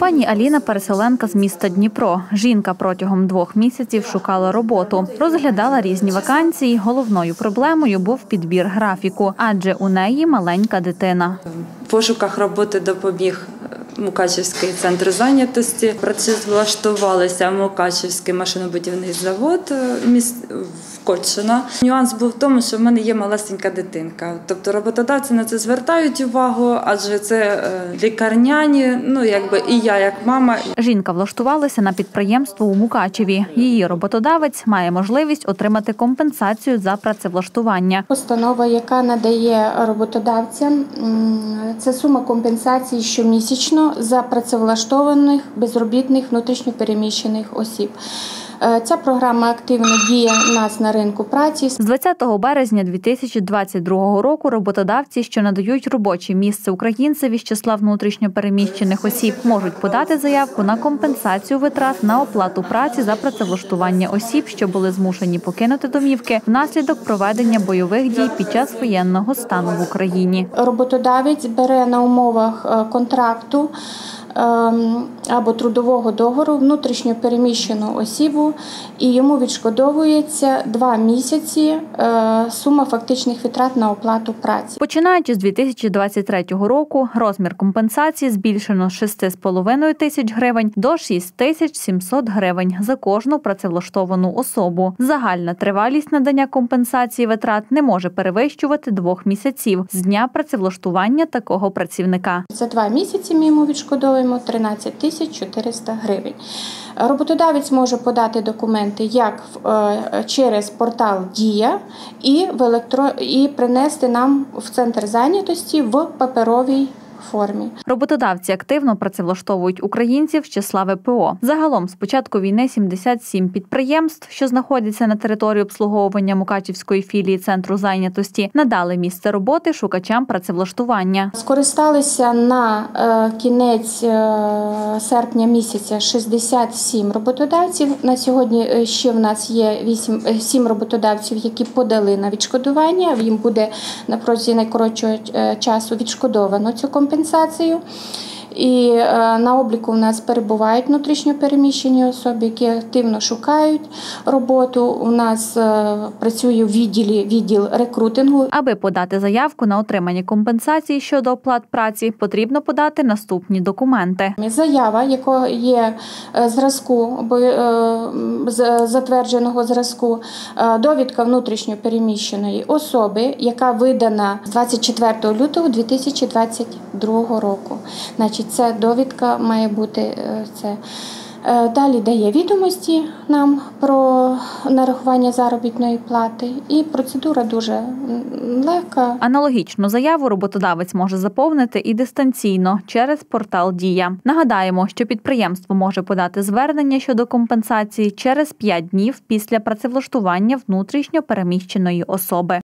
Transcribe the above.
Пані Аліна – переселенка з міста Дніпро. Жінка протягом 2 місяців шукала роботу. Розглядала різні вакансії. Головною проблемою був підбір графіку, адже у неї маленька дитина. В пошуках роботи допоміг Мукачівський центр зайнятості. Працевлаштувалися в Мукачівський машинобудівний завод в Кольчино. Нюанс був в тому, що в мене є малесенька дитинка. Тобто роботодавці на це звертають увагу, адже це лікарняні, і я як мама. Жінка влаштувалася на підприємство у Мукачеві. Її роботодавець має можливість отримати компенсацію за працевлаштування. Постанова, яка надає роботодавцям, це сума компенсації щомісячно за працевлаштованих безробітних внутрішньопереміщених осіб. Ця програма активно діє у нас на ринку праці. З 20 березня 2022 року роботодавці, що надають робоче місце українцеві з числа внутрішньопереміщених осіб, можуть подати заявку на компенсацію витрат на оплату праці за працевлаштування осіб, що були змушені покинути домівки внаслідок проведення бойових дій під час воєнного стану в Україні. Роботодавець бере на умовах контракту або трудового договору внутрішньопереміщену осібу і йому відшкодовується 2 місяці сума фактичних витрат на оплату праці. Починаючи з 2023 року, розмір компенсації збільшено з 6,5 тисяч гривень до 6700 гривень за кожну працевлаштовану особу. Загальна тривалість надання компенсації витрат не може перевищувати 2 місяців з дня працевлаштування такого працівника. За 2 місяці ми йому відшкодовуємо 13 400 гривень. Роботодавець може подати документи як через портал «Дія» і принести нам в центр зайнятості в паперовій формі. Роботодавці активно працевлаштовують українців з числа ВПО. Загалом з початку війни 77 підприємств, що знаходяться на території обслуговування Мукачівської філії центру зайнятості, надали місце роботи шукачам працевлаштування. Скористалися на кінець серпня місяця 67 роботодавців. На сьогодні ще в нас є 7 роботодавців, які подали на відшкодування. Їм буде на протязі найкоротшого часу відшкодовано цю компенсацію. І на обліку в нас перебувають внутрішньопереміщені особи, які активно шукають роботу. У нас працює в відділ рекрутингу. Аби подати заявку на отримання компенсації щодо оплат праці, потрібно подати наступні документи. Заява, яка є зразку, затвердженого зразку, довідка внутрішньопереміщеної особи, яка видана з 24 лютого 2022 року. Ця довідка має бути це. Далі дає відомості нам про нарахування заробітної плати, і процедура дуже легка. Аналогічну заяву роботодавець може заповнити і дистанційно через портал «Дія». Нагадаємо, що підприємство може подати звернення щодо компенсації через 5 днів після працевлаштування внутрішньо переміщеної особи.